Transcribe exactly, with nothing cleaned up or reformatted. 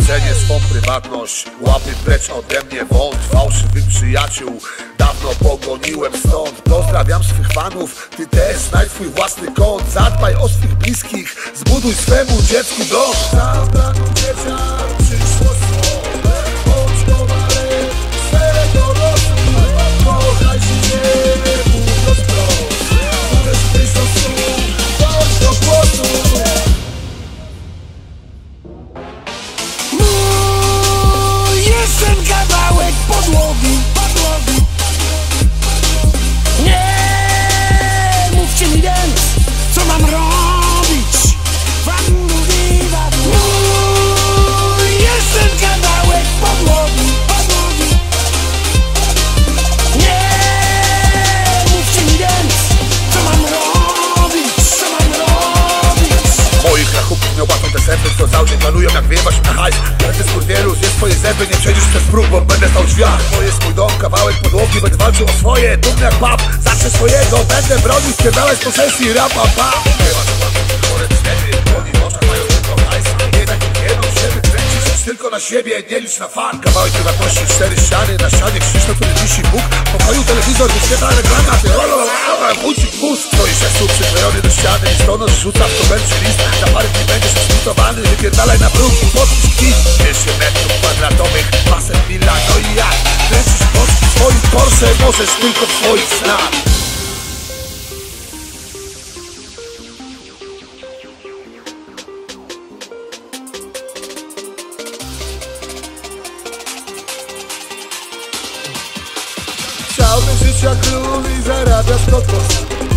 Cenię swą prywatność, łapy precz ode mnie wąt fałszywych przyjaciół. Dawno pogoniłem stąd. Pozdrawiam swych fanów, ty też znajdź swój własny kąt. Zadbaj o swych bliskich, zbuduj swemu dziecku dom. Zabrano dzieciak, przyszło słowo. Bądź kowalem swego losu. Kochaj się, mówiąc wprost. Możesz wyjść do słów, bądź do głosu. Mój jest ten kawałek podłogi, podłogi. Nie mówcie mi więc, co mam robić. Mój jest ten kawałek podłogi, podłogi. Nie mówcie mi więc, co mam robić, co mam robić. Moich rachunków nie opłacą te sępy, co cały dzień planują jak wyjebać na hajs. Ale ty skurwielu, zjedz swoje zęby, nie przejdziesz przez próg, bo będę stał w drzwiach. To jest mój dom, kawałek podłogi, będę walczył o swoje. Dumny jak pap, zacznę swojego, będę bronił, spierdalać z posesji, rapa, pa. Chore wstedy, oni w oczach mają tylko hajs. Nie tak jak jedną siebie, kręcisz licz tylko na siebie, nie licz na fan. Kawałek prywatności, cztery ściany, na ścianie krzyż, na którym wisi Bóg. W pokoju telewizor, wyświetla reklama, ty chudzik pust. Stoisz jak słup przyklejony do ściany i stonosz rzuca w komerczy list. Za parę dni będziesz eksmitowany, wypierdalaj na bruk i podpisz kwit. dwieście metrów kwadratowych, basen, villa, no i jak? Kręcisz polski swoich Porsche, możesz tylko w swoich snach. Chciałbyś żyć jak król i zarabiasz kot.